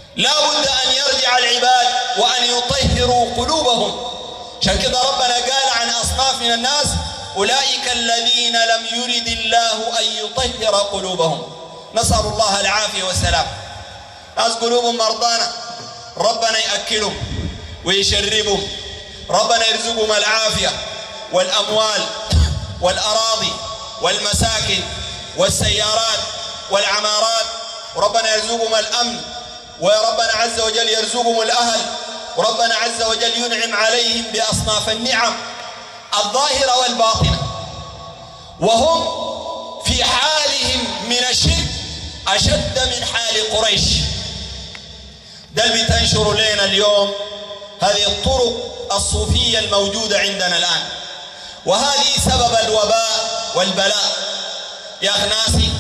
لا بد أن يرجع العباد وأن يطهروا قلوبهم. عشان كده ربنا قال عن أصناف من الناس: أولئك الذين لم يرد الله أن يطهر قلوبهم. نسأل الله العافية والسلام. ناس قلوبهم مرضانة، ربنا يأكلهم ويشربهم، ربنا يرزقهم العافية والأموال والأراضي والمساكن والسيارات والعمارات، وربنا يرزقهم الأمن، وربنا عز وجل يرزقهم الأهل، وربنا عز وجل ينعم عليهم بأصناف النعم الظاهرة والباطنة، وهم في حالهم من الشرك أشد من حال قريش. ده اللي بتنشر لنا اليوم هذه الطرق الصوفية الموجودة عندنا الآن، وهذه سبب الوباء والبلاء. يا أخي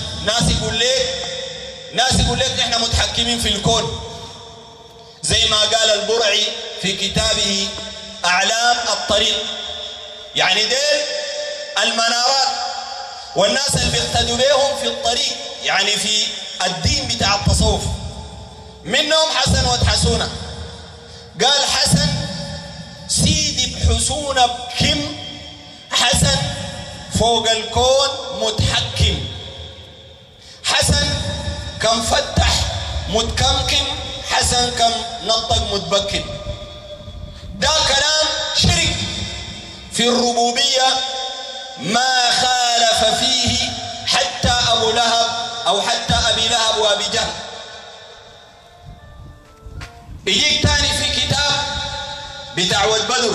ناس يقول لك نحن متحكمين في الكون، زي ما قال البرعي في كتابه أعلام الطريق. يعني ديل المنارات والناس اللي بيقتدوا بهم في الطريق، يعني في الدين بتاع التصوف. منهم حسن وتحسونه. قال حسن سيدي بحسونه بكم، حسن فوق الكون متحكم، حسن كم فتح متكمكم، حسن كم نطق متبكم. ده كلام شرك في الربوبية ما خالف فيه حتى أبو لهب أو حتى أبي لهب وأبي جهل. يجيك تاني في كتاب بتاع بدر،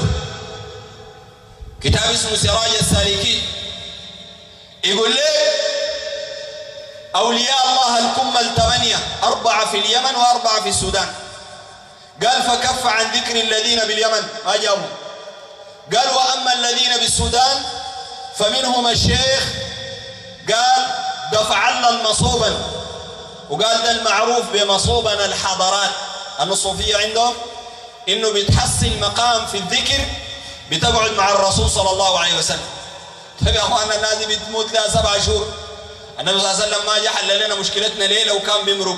كتاب اسمه سراج السالكين، يقول ليه أولياء الله الكمل 8، 4 في اليمن و4 في السودان. قال فكف عن ذكر الذين باليمن ما جابوا. قال وأما الذين بالسودان فمنهم الشيخ قال دفع لنا المصوبا، وقال ده المعروف بمصوبنا الحضارات. الصوفية عندهم إنه بتحصل مقام في الذكر بتقعد مع الرسول صلى الله عليه وسلم. طيب يا أخوانا الناس دي بتموت لها 7 شهور، النبي صلى الله عليه وسلم ما جاء حل لنا مشكلتنا ليه لو كان بيمرق؟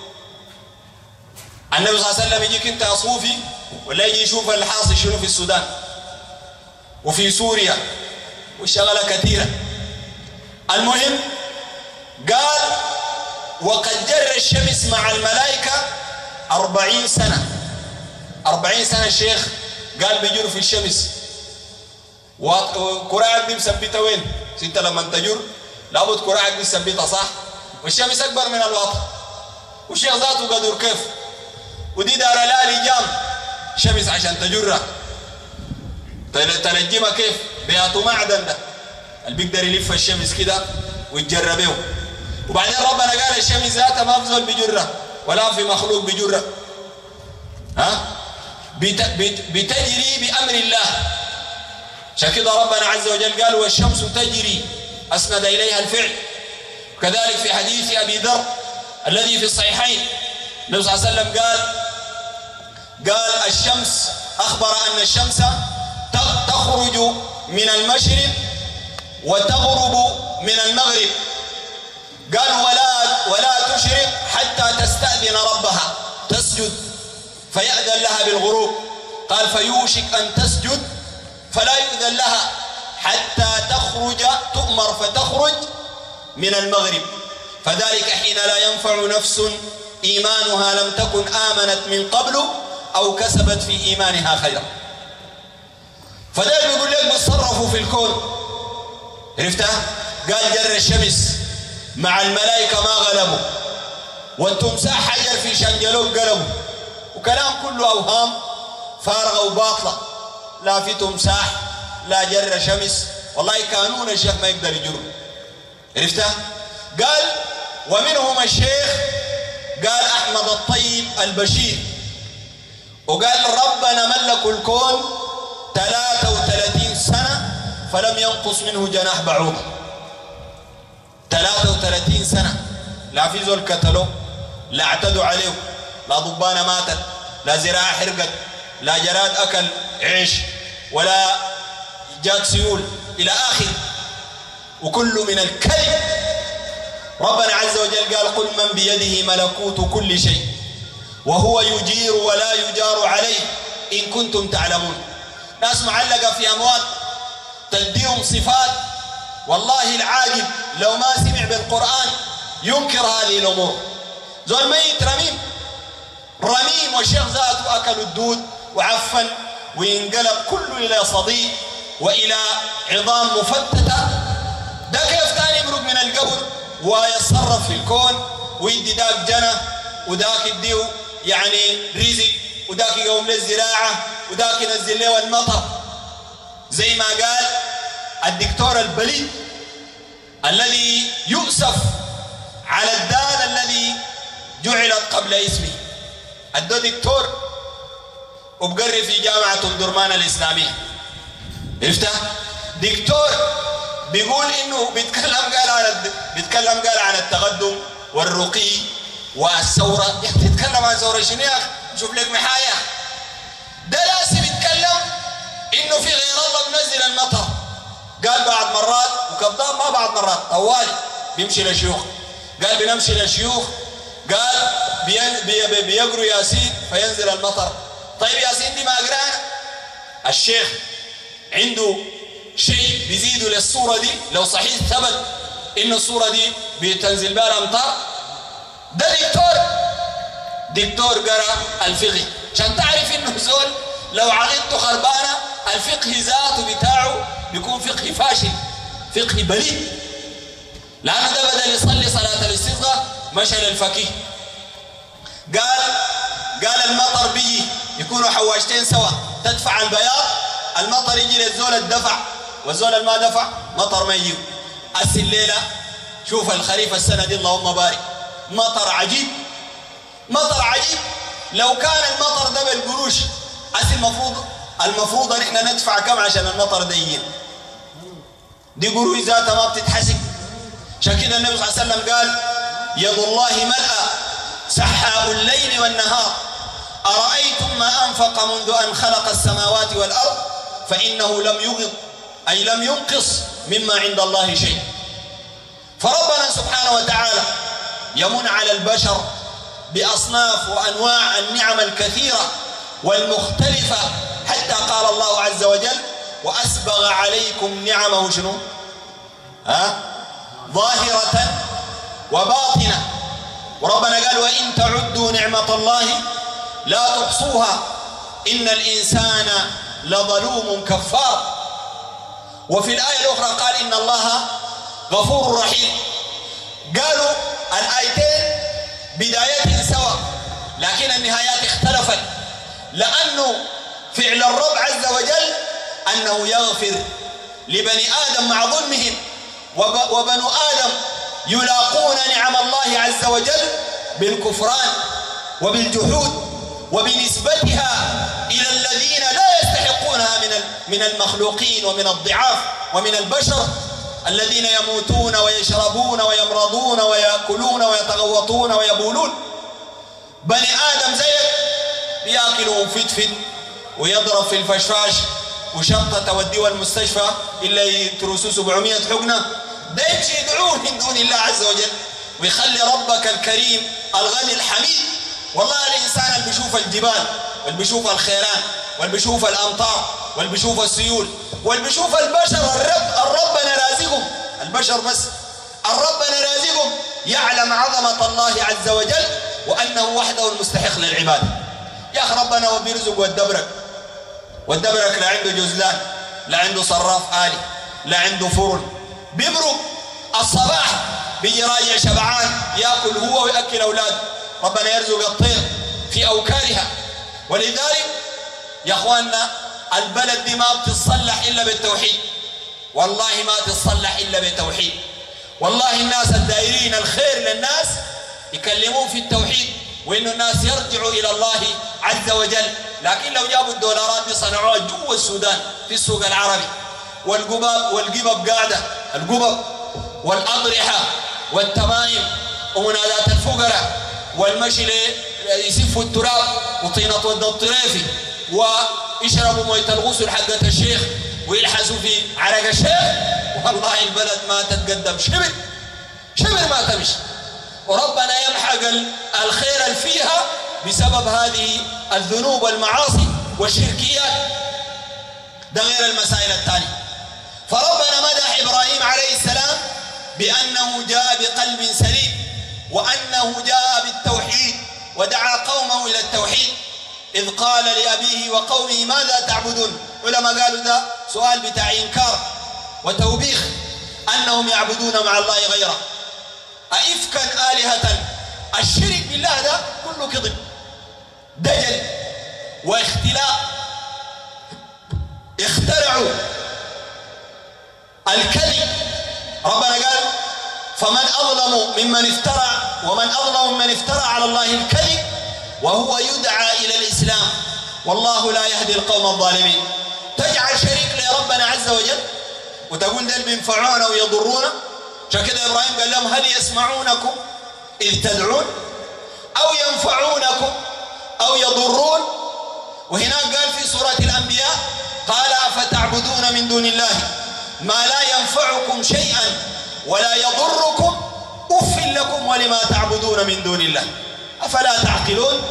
النبي صلى الله عليه وسلم يجيك انت يا صوفي ولا يجي يشوف الحاصل شنو في السودان وفي سوريا والشغلة كثيرة. المهم قال وقد جر الشمس مع الملائكة 40 سنة. 40 سنة الشيخ قال بيجر في الشمس، وكراعك دي مثبتة وين؟ انت لما تجر لابد كراعك دي مثبتة صح؟ والشمس أكبر من الوطن، والشيخ ذاته قدر كيف؟ ودي دار لا لجام شمس عشان تجرها تنجمها كيف؟ بياتوا معدن ده اللي بيقدر يلف الشمس كده ويتجربه. وبعدين ربنا قال الشمس ذاتها ما في زول بيجرها ولا في مخلوق بيجرها، بتجري بأمر الله. عشان كده ربنا عز وجل قال والشمس تجري، أسند إليها الفعل. كذلك في حديث أبي ذر الذي في الصحيحين النبي صلى الله عليه وسلم قال الشمس، أخبر أن الشمس تخرج من المشرق وتغرب من المغرب. قال ولا تشرق حتى تستأذن ربها تسجد فيأذن لها بالغروب. قال فيوشك أن تسجد فلا يؤذن لها حتى تخرج، تؤمر فتخرج من المغرب، فذلك حين لا ينفع نفس إيمانها لم تكن آمنت من قبل أو كسبت في إيمانها خيرا. فده بيقول لك بيتصرفوا في الكون، عرفتها؟ قال جر الشمس مع الملائكة ما غلبوا، والتمساح حجر في شنجلوك قلبوا، وكلام كله أوهام فارغة وباطلة. لا في تمساح لا جر شمس، والله كانون الشيخ ما يقدر يجره، عرفتها؟ قال ومنهم الشيخ قال أحمد الطيب البشير، وقال ربنا ملك الكون 33 سنة فلم ينقص منه جناح بعوضة. 33 سنة لا في زول كتلوا، لا اعتدوا عليه، لا ضبانة ماتت، لا زراعة حرقت، لا جراد أكل عيش، ولا جات سيول إلى آخر، وكل من الكذب. ربنا عز وجل قال قل من بيده ملكوت كل شيء وهو يجير ولا يجار عليه إن كنتم تعلمون. ناس معلقة في أموات تديهم صفات، والله العاقل لو ما سمع بالقرآن ينكر هذه الأمور. زول ميت رميم والشيخ ذاته أكل الدود وعفن وينقلب كله إلى صديق وإلى عظام مفتتة. ده كيف تاني يمرق من القبر ويتصرف في الكون ويدي داك جنة وداك يديه يعني رزق وداك يقوم للزراعة وداك ينزل له المطر، زي ما قال الدكتور البليد الذي يؤسف على الدال الذي جعلت قبل اسمه. الدو دكتور وبقري في جامعة درمان الإسلامية، عرفتها؟ دكتور بيقول إنه بيتكلم قال عن التقدم والرقي والثورة. يعني تتكلم عن ثورة شنو يا أخي؟ شوف لك محايا. ده لازم يتكلم إنه في غير الله بنزل المطر. قال بعض مرات وكذاب، ما بعض مرات طوالي بيمشي لشيوخ، قال بنمشي لشيوخ، قال بيقروا ياسين فينزل المطر. طيب ياسين دي ما قرانا؟ الشيخ عنده شيء بيزيدوا للصورة دي لو صحيح ثبت إن الصورة دي بتنزل بها الأمطار؟ ده دكتور قرأ الفقه عشان تعرف إنه زول لو عقيدته خربانة الفقه ذاته بتاعه بيكون فقه فاشل، فقه بليد. لأنه ده بدل يصلي صلاة الاستسقاء مشى للفقيه. قال المطر بيجي يكونوا حواجتين سوا، تدفع البياض المطر يجي للزول الدفع، والزول اللي ما دفع مطر ما يجي. الليلة شوف الخريف السنة دي اللهم بارك، مطر عجيب مطر عجيب. لو كان المطر ده بالقروش المفروض ان احنا ندفع كم عشان المطر ده يجي؟ دي قروش ذاتها ما بتتحسب. عشان كده النبي صلى الله عليه وسلم قال يد الله ملأى سحاء الليل والنهار أرأيتم ما أنفق منذ أن خلق السماوات والأرض فإنه لم يغض أي لم ينقص مما عند الله شيء. فربنا سبحانه وتعالى يمن على البشر بأصناف وأنواع النعم الكثيرة والمختلفة، حتى قال الله عز وجل وأسبغ عليكم نعمه شنو؟ ظاهرة وباطنة. وربنا قال وإن تعدوا نعمة الله لا تحصوها إن الإنسان لظلوم كفار. وفي الآية الأخرى قال إن الله غفور رحيم. قالوا الآيتين بدايتهم سوا لكن النهايات اختلفت، لأنه فعل الرب عز وجل أنه يغفر لبني آدم مع ظلمهم، وبنو آدم يلاقون نعم الله عز وجل بالكفران وبالجحود وبنسبتها إلى الذين لا يستحقونها من المخلوقين ومن الضعاف ومن البشر الذين يموتون ويشربون ويمرضون ويأكلون ويتغوطون ويبولون. بني آدم زيك بياكلوا وفتفت ويضرب في الفشفاش وشنطة توديه المستشفى إلا يترسوا 700 حقنة، ده يمشي يدعوه من دون الله عز وجل ويخلي ربك الكريم الغني الحميد. والله الإنسان اللي بيشوف الجبال واللي بيشوف الخيران واللي بيشوف الأمطار واللي بيشوف السيول واللي بيشوف البشر الربنا رازقهم، البشر بس الربنا رازقهم، يعلم عظمة الله عز وجل وأنه وحده المستحق للعبادة. يا أخي ربنا وبيرزق والدبرك لا عنده جزلان، لا عنده صراف آلي، لا عنده فرن، بيبرق الصباح بيجي راجع شبعان ياكل هو ويأكل أولاده. ربنا يرزق الطير في أوكارها. ولذلك يا أخواننا البلد دي ما بتتصلح إلا بالتوحيد، والله ما تتصلح إلا بالتوحيد. والله الناس الدائرين الخير للناس يكلمون في التوحيد وإنه الناس يرجعوا إلى الله عز وجل. لكن لو جابوا الدولارات دي صنعوها جوا السودان في السوق العربي، والقبب قاعدة، القبب والأضرحة والتمايم ومنادات الفقراء والمشي يسفوا التراب وطينة ود الطريفي ويشربوا موية الغسل حقة الشيخ ويلحسوا في عرق الشيخ. والله البلد ما تتقدم شبر ما تمشي، وربنا يمحق الخير اللي فيها بسبب هذه الذنوب والمعاصي والشركيات. ده غير المسائل الثانية. فربنا مدح إبراهيم عليه السلام بأنه جاء بقلب سليم، وأنه جاء بالتوحيد ودعا قومه إلى التوحيد، إذ قال لأبيه وقومه ماذا تعبدون. علماء قالوا ده سؤال بتاع إنكار وتوبيخ أنهم يعبدون مع الله غيره. أئفكا آلهة، الشرك بالله ده كله كذب، دجل واختلاء. اخترعوا الكذب. ربنا قال فمن أظلم ممن افترى، ومن أظلم ممن افترى على الله الكذب وهو يدعى إلى الإسلام والله لا يهدي القوم الظالمين. تجعل شريك لربنا عز وجل وتقول دل بينفعونا ويضرونا. عشان كده إبراهيم قال لهم هل يسمعونكم إذ تدعون أو ينفعونكم أو يضرون. وهناك قال في سورة الأنبياء قال أفتعبدون من دون الله ما لا ينفعكم شيئا ولا يضركم أف لكم ولما تعبدون من دون الله أفلا تعقلون.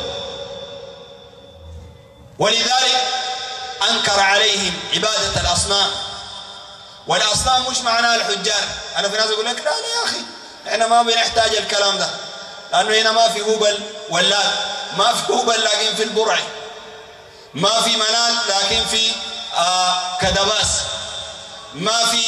ولذلك أنكر عليهم عبادة الأصنام. والأصنام مش معناها الحجار. أنا في ناس يقول لك لا يا أخي إحنا ما بنحتاج الكلام ده، لأنه هنا ما في هبل ولات، ما في هبل لكن في البرع، ما في منات لكن في كدباس، ما في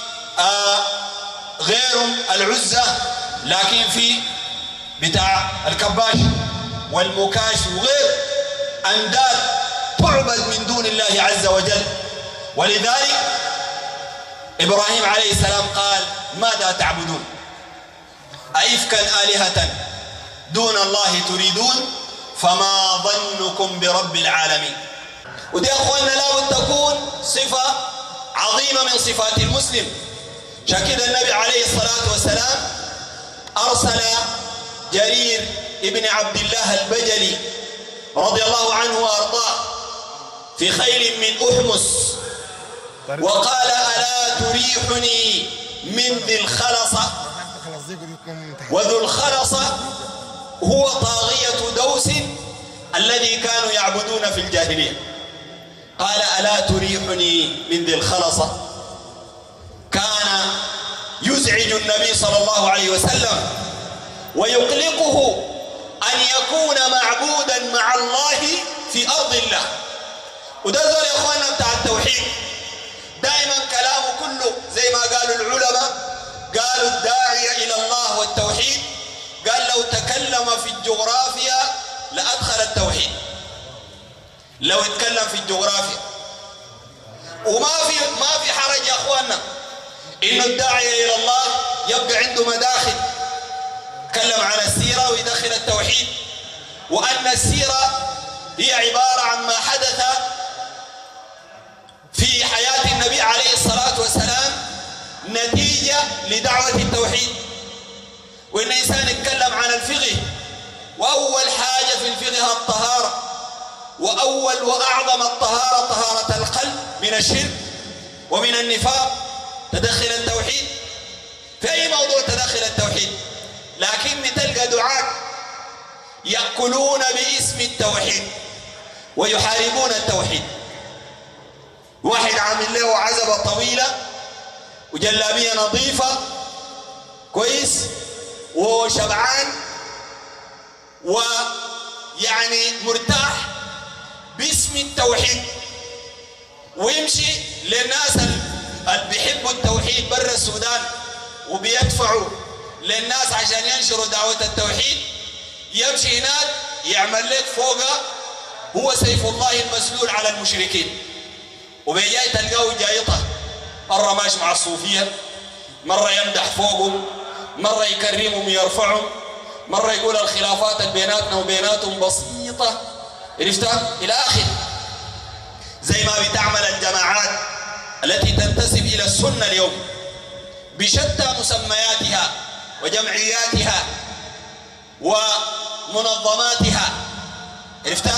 غيرهم العزة لكن في بتاع الكباش والمكاش وغير أنداد تعبد من دون الله عز وجل. ولذلك إبراهيم عليه السلام قال ماذا تعبدون أئفكا آلهة دون الله تريدون فما ظنكم برب العالمين. ودي أخواننا لابد تكون صفة عظيمة من صفات المسلم. عشان كده النبي عليه الصلاة والسلام أرسل جرير ابن عبد الله البجلي رضي الله عنه وأرضاه في خيل من أحمس وقال ألا تريحني من ذي الخلصة. وذو الخلصة هو طاغية دوس الذي كانوا يعبدون في الجاهلية. قال ألا تريحني من ذي الخلصة. كان يزعج النبي صلى الله عليه وسلم ويقلقه أن يكون معبودا مع الله في أرض الله. وده زول يا أخوانا بتاع التوحيد دائما كلامه كله زي ما قالوا العلماء، قالوا الداعية إلى الله والتوحيد قال لو تكلم في الجغرافيا لأدخل التوحيد. لو يتكلم في الجغرافيا وما في حرج يا أخوانا إنه الداعية إلى الله يبقى عنده مداخل، يتكلم عن السيرة ويدخل التوحيد، وأن السيرة هي عبارة عن ما حدث في حياة النبي عليه الصلاة والسلام نتيجة لدعوة التوحيد. وإن إنسان يتكلم عن الفقه، وأول حاجة في الفقه الطهارة، وأول وأعظم الطهارة طهارة القلب من الشرك ومن النفاق، تدخل التوحيد في أي موضوع تدخل التوحيد. لكن بتلقى دعاة يأكلون باسم التوحيد ويحاربون التوحيد. واحد عامل له عزبة طويلة وجلابية نظيفة كويس وشبعان ويعني مرتاح باسم التوحيد، ويمشي للناس اللي بيحبوا التوحيد برا السودان وبيدفعوا للناس عشان ينشروا دعوة التوحيد. يمشي هناك يعمل لك فوقه هو سيف الله المسلول على المشركين، وبيجاي تلقاه جايطه، مرة ماشي مع الصوفية، مرة يمدح فوقهم، مرة يكرمهم ويرفعهم، مرة يقول الخلافات اللي بيناتنا وبيناتهم بسيطة، عرفتها؟ إلى آخر. زي ما بتعمل الجماعات التي تنتسب إلى السنة اليوم بشتى مسمياتها وجمعياتها ومنظماتها، عرفتها؟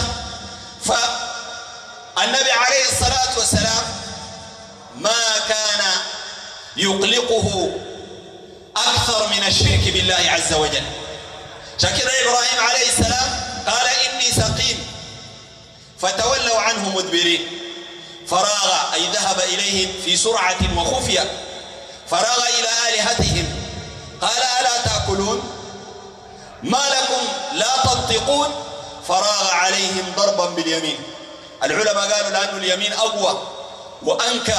فالنبي عليه الصلاة والسلام ما كان يقلقه أكثر من الشرك بالله عز وجل. عشان كده إبراهيم عليه السلام قال إني سقيم، فتولوا عنه مدبرين. فراغ أي ذهب إليهم في سرعة وخفية، فراغ إلى آلهتهم قال ألا تأكلون ما لكم لا تنطقون، فراغ عليهم ضربا باليمين. العلماء قالوا لأن اليمين أقوى وأنكى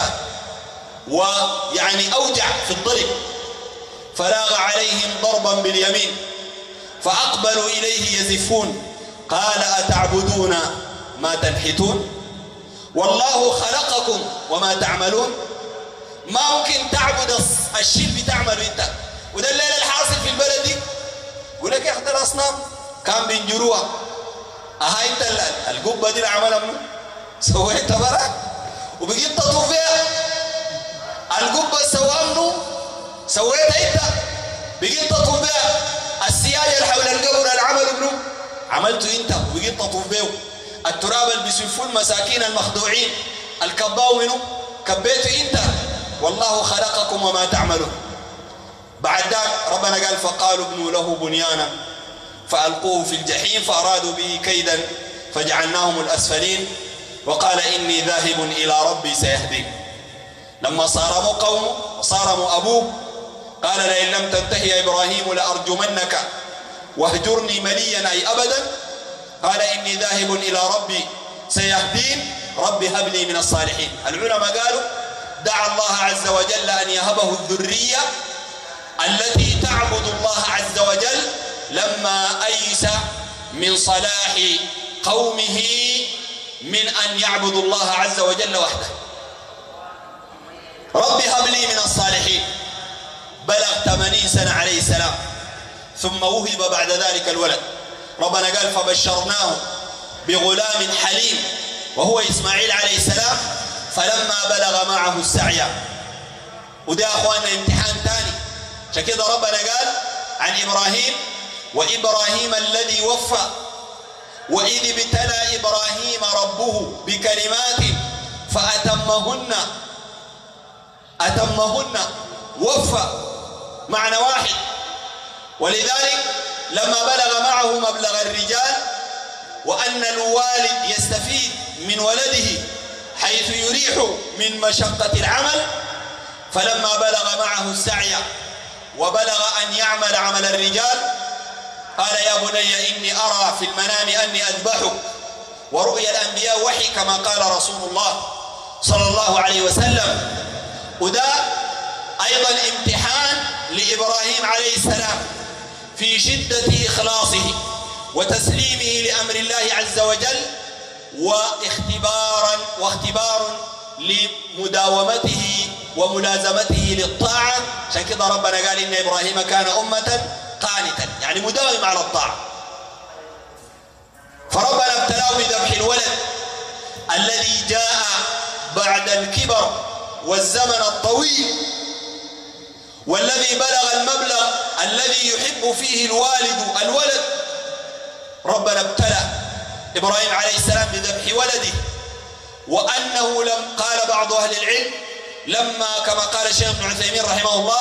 ويعني أوجع في الضرب، فراغ عليهم ضربا باليمين فأقبلوا إليه يزفون. قال أتعبدون ما تنحتون والله خلقكم وما تعملون. ما ممكن تعبد الشيء اللي بتعمله انت. وده الليل الحاصل في البلد دي، يقول لك يا اخي الاصنام كان بينجروها، اها انت القبه دي اللي عملها منه سويتها برا وبقيت تطوف فيها. القبه سواها منه سويتها انت بقيت تطوف بيها. السياج اللي حول القبر اللي عمله منه عملته انت وبقيت تطوف بيه. التراب اللي بيسفوا المساكين المخدوعين الكباو منه كبيته انت، والله خلقكم وما تعملون. بعد ذلك ربنا قال فقالوا ابنوا له بنيانا فألقوه في الجحيم فأرادوا به كيدا فجعلناهم الأسفلين وقال إني ذاهب إلى ربي سيهدين. لما صارموا قومه وصارموا أبوه قال لئن لم تنتهي يا إبراهيم لأرجمنك واهجرني مليا أي أبدا. قال إني ذاهب إلى ربي سيهدين ربي هب لي من الصالحين. العلماء قالوا دعا الله عز وجل أن يهبه الذرية التي تعبد الله عز وجل لما أيس من صلاح قومه من أن يعبدوا الله عز وجل وحده. ربي هب لي من الصالحين. بلغ 80 سنة عليه السلام ثم وهب بعد ذلك الولد. ربنا قال فبشرناه بغلام حليم وهو إسماعيل عليه السلام فلما بلغ معه السعي. وده أخواننا امتحان ثاني. عشان كده ربنا قال عن إبراهيم وإبراهيم الذي وفى وإذ ابتلى إبراهيم ربه بكلمات فأتمهن وفى معنى واحد. ولذلك لما بلغ معه مبلغ الرجال وأن الوالد يستفيد من ولده حيث يريح من مشقة العمل، فلما بلغ معه السعي وبلغ أن يعمل عمل الرجال قال يا بني إني أرى في المنام أني أذبحك. ورؤيا الأنبياء وحي كما قال رسول الله صلى الله عليه وسلم. وده أيضا امتحان لإبراهيم عليه السلام في شدة إخلاصه وتسليمه لأمر الله عز وجل واختبار لمداومته وملازمته للطاعة. عشان كده ربنا قال إن إبراهيم كان أمة قانتا يعني مداوم على الطاعة. فربنا ابتلاه بذبح الولد الذي جاء بعد الكبر والزمن الطويل والذي بلغ المبلغ الذي يحب فيه الولد. ربنا ابتلى إبراهيم عليه السلام بذبح ولده، وأنه قال بعض أهل العلم لما كما قال الشيخ ابن عثيمين رحمه الله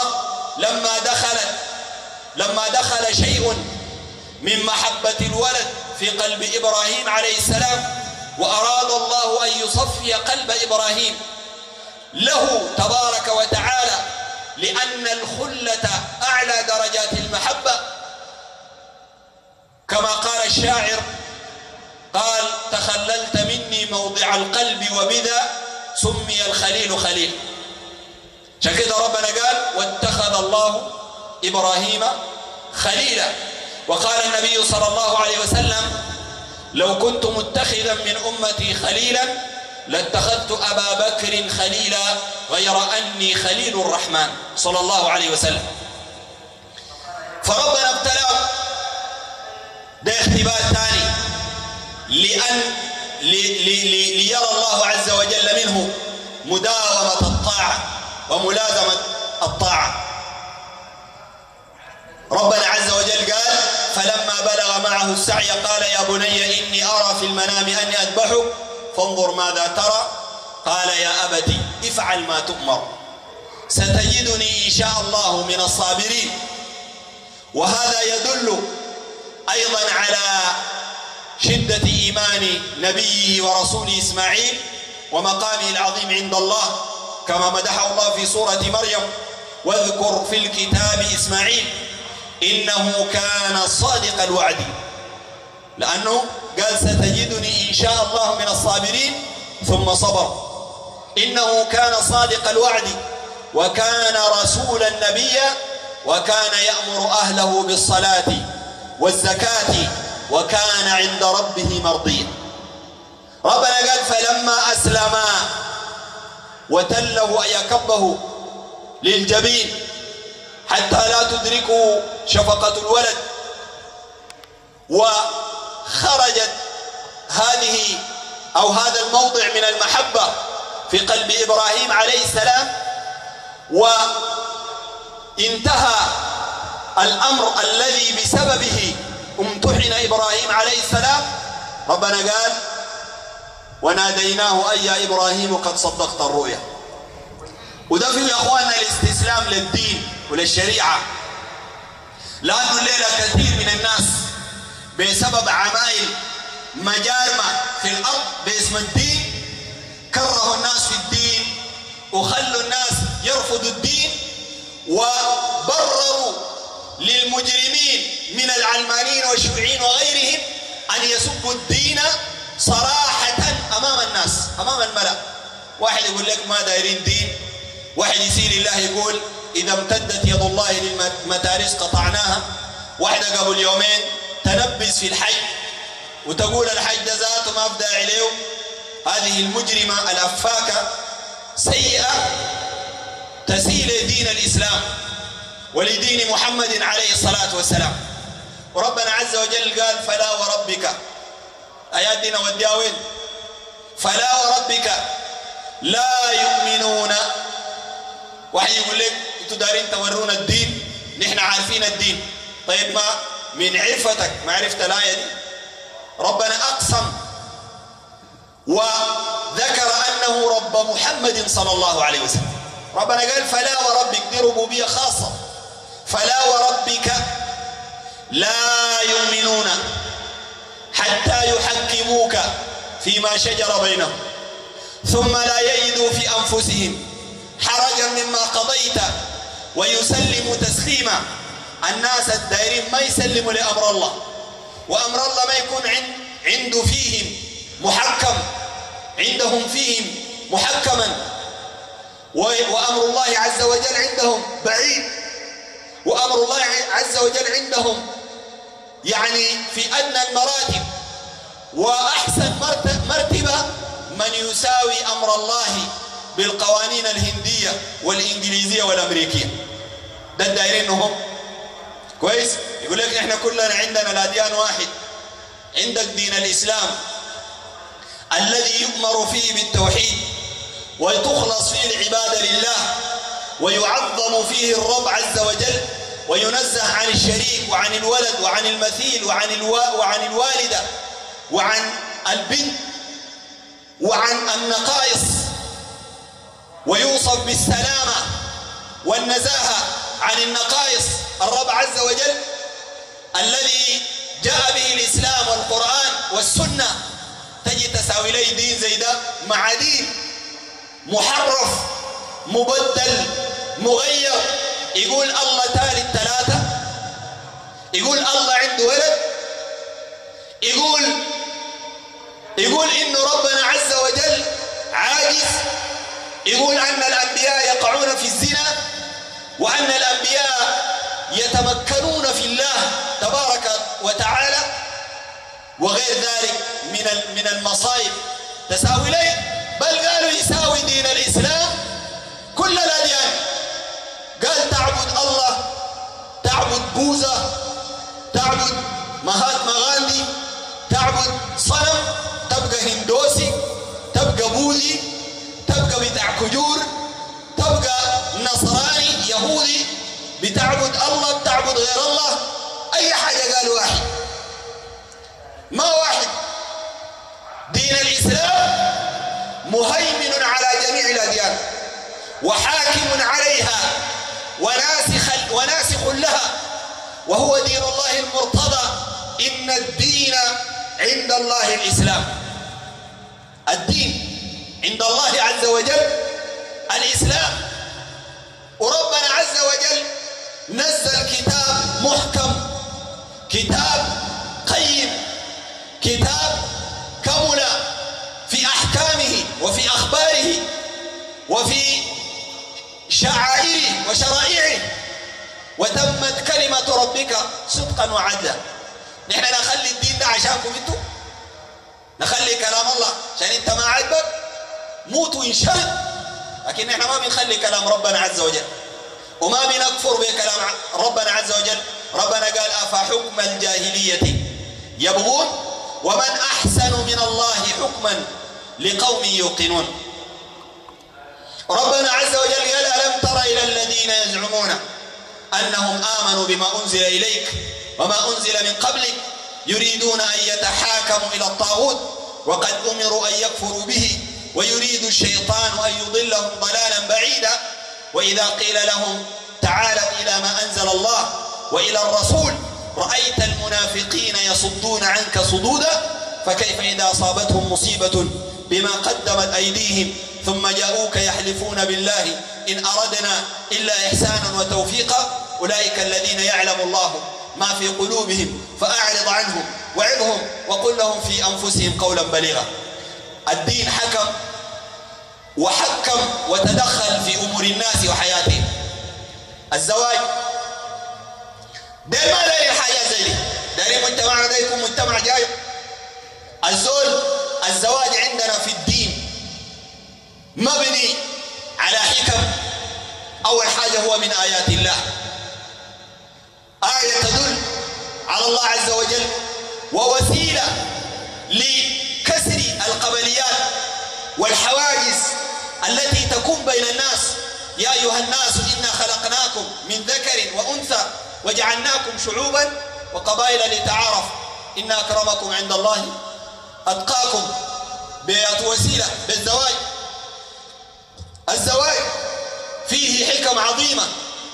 لما دخل شيء من محبة الولد في قلب إبراهيم عليه السلام وأراد الله أن يصفي قلب إبراهيم له تبارك وتعالى لأن الخلة أعلى درجات المحبة كما قال الشاعر قال تخللت مني موضع القلب وبذا سمي الخليل خليل. عشان كده ربنا قال واتخذ الله إبراهيم خليلا. وقال النبي صلى الله عليه وسلم لو كنت متخذا من أمتي خليلا لاتخذت أبا بكر خليلا غير أني خليل الرحمن صلى الله عليه وسلم. فربنا ابتلاه. ده اختبار ثاني ليرى الله عز وجل منه مداومة الطاعة وملازمة الطاعة. ربنا عز وجل قال فلما بلغ معه السعي قال يا بني إني أرى في المنام أني أذبحك فانظر ماذا ترى. قال يا أبت افعل ما تؤمر ستجدني إن شاء الله من الصابرين. وهذا يدل أيضا على شدة إيمان نبيه ورسوله إسماعيل ومقامه العظيم عند الله، كما مدحه الله في سورة مريم: واذكر في الكتاب إسماعيل إنه كان صادق الوعد، لأنه قال: ستجدني إن شاء الله من الصابرين، ثم صبر. إنه كان صادق الوعد وكان رسولا نبيا وكان يأمر أهله بالصلاة والزكاة وكان عند ربه مرضيا. ربنا قال: فلما أسلما وتله يكبه للجبين حتى لا تدركه شفقة الولد، وخرجت هذه أو هذا الموضع من المحبة في قلب إبراهيم عليه السلام، وانتهى الأمر الذي بسببه امتحن إبراهيم عليه السلام. ربنا قال: وناديناه أي يا إبراهيم قد صدقت الرؤيا. وده فيه يا أخوانا الاستسلام للدين وللشريعة، لأنه الليلة كثير من الناس بسبب عمايل مجارمة في الأرض باسم الدين كرهوا الناس في الدين وخلوا الناس يرفضوا الدين، وبرروا للمجرمين من العلمانيين والشيوعيين وغيرهم أن يسبوا الدين صراحة أمام الناس، أمام الملأ. واحد يقول لك ما دايرين دين، واحد يسير الله يقول إذا امتدت يد الله للمتاريس قطعناها، واحدة قبل يومين تنبس في الحج وتقول الحج ده ذاته ما أفدى عليه. هذه المجرمة الأفاكة سيئة تسيء لدين الإسلام ولدين محمد عليه الصلاة والسلام. وربنا عز وجل قال: فلا وربك، آيات دينا والدياوين، فلا وربك لا يؤمنون. واحد يقول لك انتوا دارين تورونا الدين، نحن عارفين الدين. طيب ما من عرفتك ما عرفت الآية دي؟ ربنا أقسم وذكر أنه رب محمد صلى الله عليه وسلم. ربنا قال: فلا وربك، دي ربوبية خاصة. فلا وربك لا يؤمنون حتى يحكموك فيما شجر بينهم ثم لا يجدوا في أنفسهم حرجا مما قضيت ويسلموا تسليما. الناس الدائرين ما يسلموا لأمر الله، وأمر الله ما يكون عنده فيهم محكم، عندهم فيهم محكما، وأمر الله عز وجل عندهم بعيد، وأمر الله عز وجل عندهم يعني في أدنى المراتب، وأحسن مرتبة من يساوي أمر الله بالقوانين الهندية والإنجليزية والأمريكية. ده الدائرين هم كويس. يقول لك إحنا كلنا عندنا الأديان واحد. عندك دين الإسلام الذي يؤمر فيه بالتوحيد وتخلص فيه العبادة لله ويعظم فيه الرب عز وجل وينزه عن الشريك وعن الولد وعن المثيل وعن الوالدة وعن البنت وعن النقائص، ويوصف بالسلامة والنزاهة عن النقائص. الرب عز وجل الذي جاء به الإسلام والقرآن والسنة تجي تساوي لي دين زي ده مع دين محرف مبدل مغير، يقول الله ثالث ثلاثة، يقول الله عنده ولد، يقول إنه ربنا عز وجل عاجز، يقول أن الأنبياء يقعون في الزنا، وأن الأنبياء يتمكنون في الله تبارك وتعالى، وغير ذلك من المصائب تساوي ليه. بل قالوا يساوي دين الإسلام كل الأديان. قال تعبد الله، تعبد بوذا، تعبد مهاتما غاندي، تعبد صنم، تبقى هندوسي، تبقى بوذي، تبقى بتاع كجور، تبقى نصراني يهودي، بتعبد الله بتعبد غير الله، أي حاجة قالوا واحد ما واحد. دين الإسلام مهيمن على جميع الأديان وحاكم عليها وناسخ لها، وهو دين الله المرتضى. إن الدين عند الله الإسلام. الدين عند الله عز وجل الإسلام. وربنا عز وجل نزل كتاب محكم، كتاب قيم، كتاب كمل في أحكامه وفي أخباره وفي شعائره وشرائعه. وتمت كلمة ربك صدقا وعدلا. نحن نخلي الدين ده عشانكم انتوا، نخلي كلام الله عشان انت ما عجبك موت وانشرد، لكن نحن ما بنخلي كلام ربنا عز وجل وما بنكفر بكلام ربنا عز وجل. ربنا قال أفحكم الجاهلية يبغون ومن أحسن من الله حكما لقوم يوقنون. ربنا عز وجل قال ألم تر إلى الذين يزعمون أنهم آمنوا بما أنزل إليك وما أنزل من قبلك يريدون أن يتحاكموا إلى الطاغوت وقد أمروا أن يكفروا به ويريد الشيطان أن يضلهم ضلالا بعيدا. وإذا قيل لهم تعالوا إلى ما أنزل الله وإلى الرسول رأيت المنافقين يصدون عنك صدودا فكيف إذا أصابتهم مصيبة بما قدمت أيديهم ثم جاءوك يحلفون بالله إن أردنا إلا إحسانا وتوفيقا أولئك الذين يعلم الله ما في قلوبهم فأعرض عنهم وعظهم وقل لهم في أنفسهم قولا بليغا. الدين حكم وحكم وتدخل في أمور الناس وحياتهم. الزواج دايما ما دايرين حاجة زي دي، دايرين مجتمعنا ده يكون مجتمع جاي. الزواج عندنا في الدين مبني على حكم. أول حاجة هو من آيات الله، آية تدل على الله عز وجل ووسيلة لكسر القبليات والحواجز التي تكون بين الناس. يا أيها الناس إنا خلقناكم من ذكر وأنثى وجعلناكم شعوبا وقبائل لتعارفوا إن أكرمكم عند الله أتقاكم. بوسيلة بالزواج. الزواج فيه حكم عظيمة،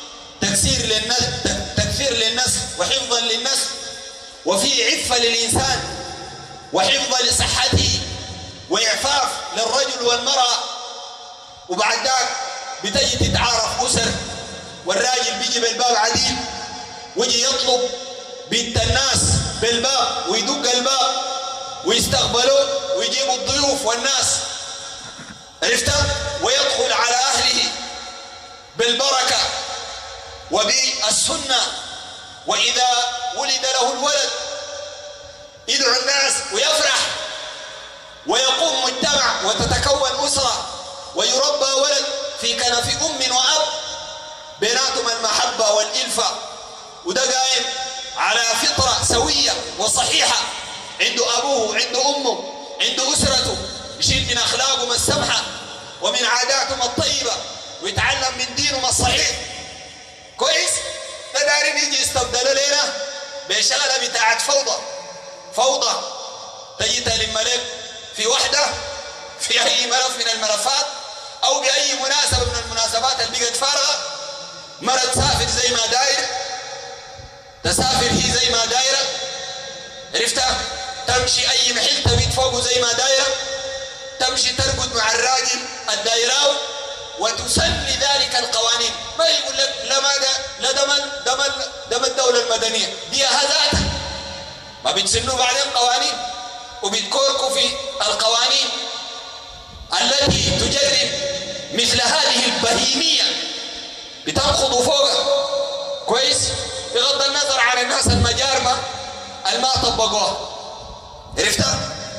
تكثير للنسل وحفظا للنسل، وفيه عفة للإنسان وحفظا لصحته وإعفاف للرجل والمرأة. وبعد ذلك بتجي تتعارف أسر، والراجل بيجي بالباب عديل ويجي يطلب بنت الناس بالباب ويدق الباب ويستقبلوه ويجيبوا الضيوف والناس، عرفت؟ ويدخل على أهله بالبركة وبالسنة. وإذا ولد له الولد يدعو الناس ويفرح ويقوم مجتمع وتتكون أسرة ويربى ولد في كنف أم وأب بيناتهم المحبة والإلفة. وده قائم على فطرة سوية وصحيحة، عنده أبوه عنده أمه عنده أسرته، يشيل من أخلاقهم السمحة ومن عاداتهم الطيبة ويتعلم من دينهم الصحيح. كويس؟ ده دارين يجي يستبدلوا لنا بشغلة بتاعت فوضى تجي تلم لك في وحدة في أي ملف من الملفات أو بأي مناسبة من المناسبات اللي بقت فارغة. مرة تسافر زي ما داير، تسافر هي زي ما دايرة، عرفتها؟ تمشي أي محل تبيت فوقه زي ما دايرة، تمشي ترقد مع الراجل الدايراو وتسن ذلك القوانين. ما يقول لك لا ما ده الدولة المدنية دي هذاتها، ما بتسنوا بعدين قوانين وبتكوركوا في القوانين التي تجرب مثل هذه البهيمية، بتنخضوا فوقها. كويس؟ بغض النظر عن الناس المجارمة الما طبقوها، عرفتها؟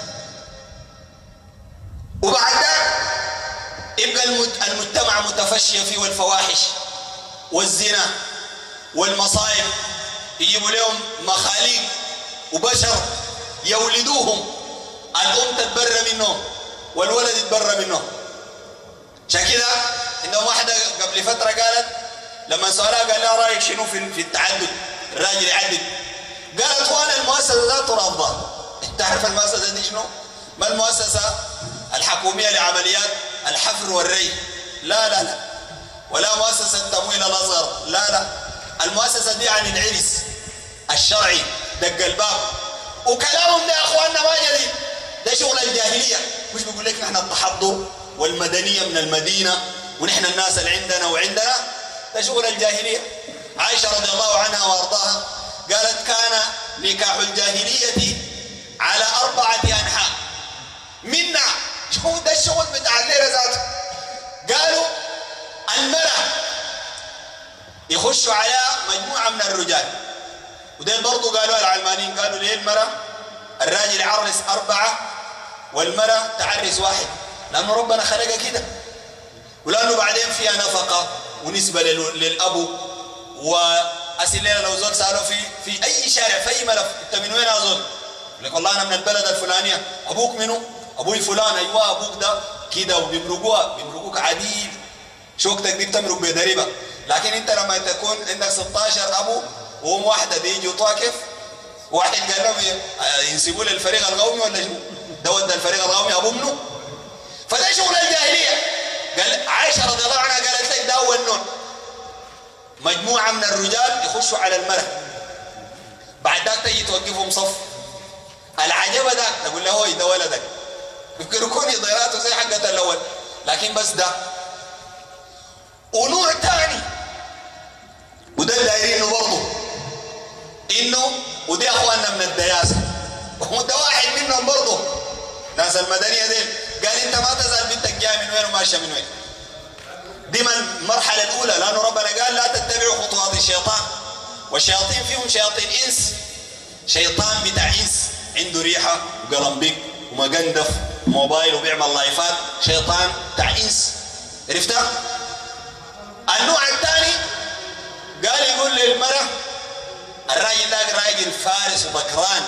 وبعد ذلك يبقى المجتمع متفشي فيه الفواحش والزنا والمصائب، يجيبوا لهم مخاليق وبشر يولدوهم، الأم تتبرى منهم والولد يتبرى منهم. عشان كده عندهم واحدة قبل فترة قالت لما سألها قال لها رأيك شنو في التعدد، الراجل يعدد؟ قالت وانا المؤسسة ذات رافضة. انت عارف المؤسسة دي شنو؟ ما المؤسسة الحكومية لعمليات الحفر والري، لا ولا مؤسسة تمويل الأصغر، لا المؤسسة دي عن العرس الشرعي، دق الباب وكلامهم ده يا اخواننا ما جديد، ده شغل الجاهليه. مش بيقول لك نحن التحضر والمدنيه من المدينه ونحن الناس اللي عندنا وعندنا، ده شغل الجاهليه. عائشه رضي الله عنها وارضاها قالت كان نكاح الجاهليه على 4 أنحاء منا. شو ده الشغل بتاع الليله ذاته. قالوا المرأة يخشوا على مجموعة من الرجال، ودين برضو قالوا العلمانيين قالوا ليه المرأة الراجل يعرس 4 والمرأة تعرس 1، لأنه ربنا خلقها كده، ولأنه بعدين فيها نفقة ونسبة للأبو. وأسئلة لو زول سألوا في أي شارع في أي ملف أنت من وين يا زول؟ يقول لك والله أنا من البلد الفلانية. أبوك منو؟ أبوي فلان. أيوة أبوك ده كده، وبيمرقوك عديل، شوكتك دي بتمرق بدريبة. لكن أنت لما تكون عندك 16 أبو وهم واحدة دي يجوا طاكف، واحد قال لهم ينسبوا للفريق القومي ولا شو؟ ده ودى الفريق القومي أبو منو؟ فده شغل الجاهلية. قال عائشة رضي الله عنها قالت لك ده أول نوع، مجموعة من الرجال يخشوا على المرأة، بعد ذاك تيجي توقفهم صف، العجبة ده تقول له هوي ده ولدك، يفكركوني ضيراته زي حقة الأول، لكن بس ده. ونوع تاني وده دايرينه برضه إنه ودي أخواننا من الدياسة، وده واحد منهم برضه ناس المدنية دي. قال أنت ما تسأل بنتك جاي من وين وماشية من وين. دي من المرحلة الأولى، لأنه ربنا قال لا تتبعوا خطوات الشيطان، والشياطين فيهم شياطين إنس. شيطان بتاع إنس عنده ريحة وقلمبيك ومقندف وموبايل وبيعمل لايفات، شيطان بتاع إنس. عرفتها؟ النوع الثاني قال يقول للمرأة الراجل ده راجل فارس وبكران،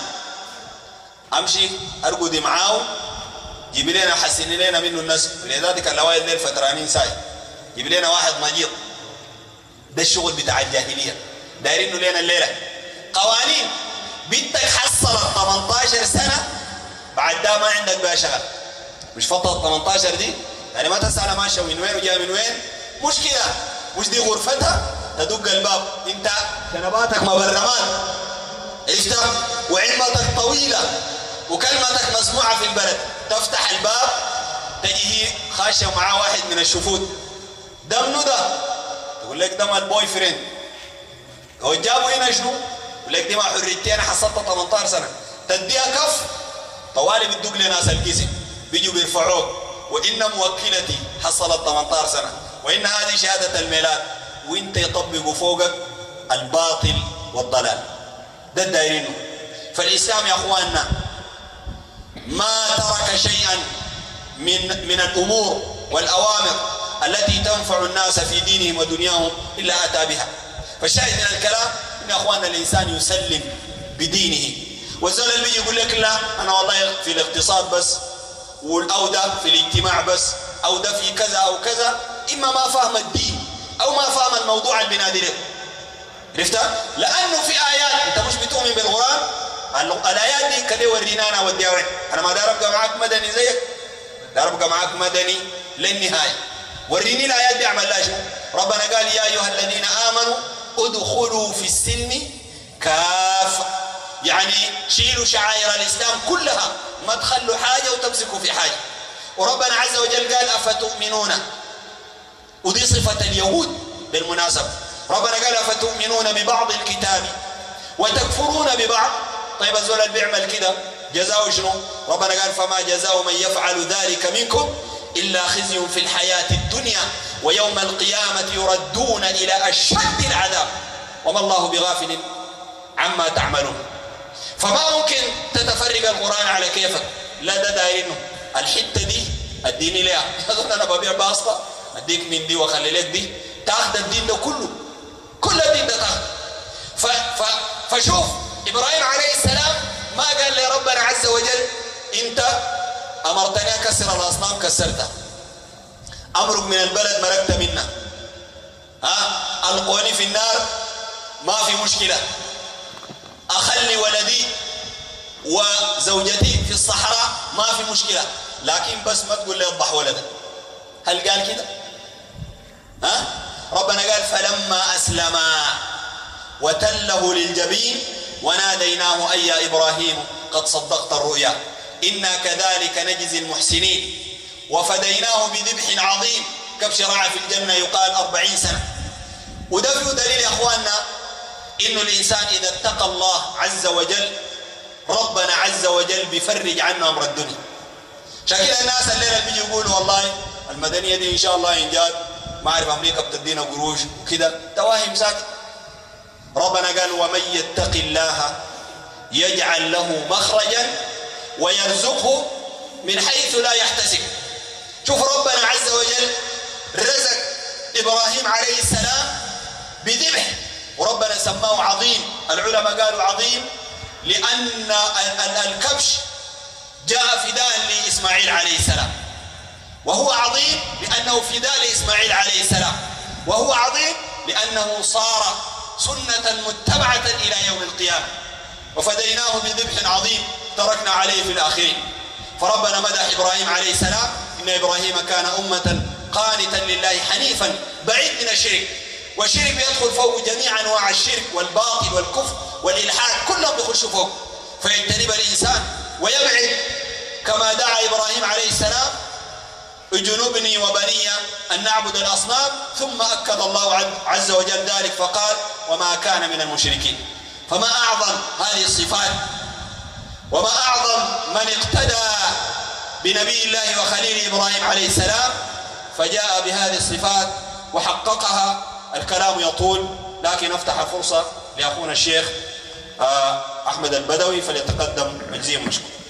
امشي ارقدي معاه، جيب لنا حسني لنا منه النسب، لذلك اللوائل ديل فترانين ساي، جيب لنا واحد نجيط. ده الشغل بتاع الجاهليه، دايرينه لنا الليله. قوانين بنتك حصلت 18 سنه بعد ده ما عندك بها شغل، مش فتره 18 دي يعني ما تسال ماشيه من وين وجايه من وين، مش كده، مش دي غرفتها، تدق الباب، انت شنباتك مبرمات، عرفتها، وعلمتك طويله وكلمتك مسموعه في البلد، تفتح الباب تجي خاشه معاه واحد من الشفود، ده منو ده؟ تقول لك ده مال بوي فريند. هو جابوا هنا شنو؟ يقول لك دي ما حريتي انا حصلت 18 سنه، تديها كف طوالي بتدق لناس القسم بيجوا بيرفعوك، وان موكلتي حصلت 18 سنه، وان هذه شهاده الميلاد، وانت يطبقوا فوقك الباطل والضلال. ده الدايرينه. فالاسلام يا اخواننا ما ترك شيئا من الامور والاوامر التي تنفع الناس في دينهم ودنياهم الا اتى بها. فالشاهد من الكلام ان يا اخواننا الانسان يسلم بدينه. والزول اللي بيجي يقول لك لا انا والله في الاقتصاد بس، او ده في الاجتماع بس، او ده في كذا او كذا، اما ما فهم الدين او ما فهم الموضوع اللي بينادي له. عرفتها؟ لانه في ايات انت مش بتؤمن بالقران، الايات دي كده ورينا انا وديها وين؟ انا ما دار ابقى معاك مدني زيك، دار ابقى معاك مدني للنهايه. وريني الايات دي اعمل لها شو؟ ربنا قال يا ايها الذين امنوا ادخلوا في السلم كافه، يعني شيلوا شعائر الاسلام كلها، ما تخلوا حاجه وتمسكوا في حاجه. وربنا عز وجل قال افتؤمنون، ودي صفه اليهود بالمناسبه، ربنا قال افتؤمنون ببعض الكتاب وتكفرون ببعض. طيب الزول اللي بيعمل كده جزاؤه شنو؟ ربنا قال فما جزاء من يفعل ذلك منكم الا خزي في الحياه الدنيا ويوم القيامه يردون الى اشد العذاب وما الله بغافل عما تعملون. فما ممكن تتفرق القران على كيفك، لا ده دايرينه الحته دي اديني ليها، انا ببيع باسطه اديك من دي واخلي لك دي، تاخذ الدين ده كله، كل الدين ده تاخذ. فشوف ابراهيم عليه السلام ما قال لي ربنا عز وجل انت امرتني اكسر الاصنام كسرتها، امرق من البلد مرقت منها، القوني في النار ما في مشكله، اخلي ولدي وزوجتي في الصحراء ما في مشكله، لكن بس ما تقول لي اذبح ولدك. هل قال كده؟ ربنا قال فلما اسلما وتله للجبين وناديناه أي يا إبراهيم قد صدقت الرؤيا إنا كذلك نجزي المحسنين وفديناه بذبح عظيم كبش راعى في الجنة يقال 40 سنة. وده فيه دليل يا أخواننا إنه الإنسان إذا اتقى الله عز وجل ربنا عز وجل بيفرج عنه أمر الدنيا. شكل الناس الليلة بيجي يقولوا والله المدنية دي إن شاء الله إنجاز، ما أعرف أمريكا بتدينا قروش وكده، تواهم ساكت. ربنا قال ومن يتق الله يجعل له مخرجا ويرزقه من حيث لا يحتسب. شوف ربنا عز وجل رزق إبراهيم عليه السلام بذبح، وربنا سماه عظيم. العلماء قالوا عظيم لأن الكبش جاء فداء لإسماعيل عليه السلام، وهو عظيم لأنه فداء لإسماعيل عليه السلام، وهو عظيم لأنه صار سنة متبعة إلى يوم القيامة. وفديناه بذبح عظيم تركنا عليه في الآخرين. فربنا مدح إبراهيم عليه السلام إن إبراهيم كان أمة قانتا لله حنيفا بعيد من الشرك، والشرك بيدخل فوق جميع أنواع الشرك والباطل والكفر والإلحاد، كلهم بيخشوا فوق. فيجتنب الإنسان ويبعد كما دعا إبراهيم عليه السلام اجنبني وبني أن نعبد الأصنام، ثم أكد الله عز وجل ذلك فقال وما كان من المشركين. فما أعظم هذه الصفات وما أعظم من اقتدى بنبي الله وخليل إبراهيم عليه السلام فجاء بهذه الصفات وحققها. الكلام يطول لكن أفتح الفرصة لأخونا الشيخ أحمد البدوي فليتقدم مجزيا مشكور.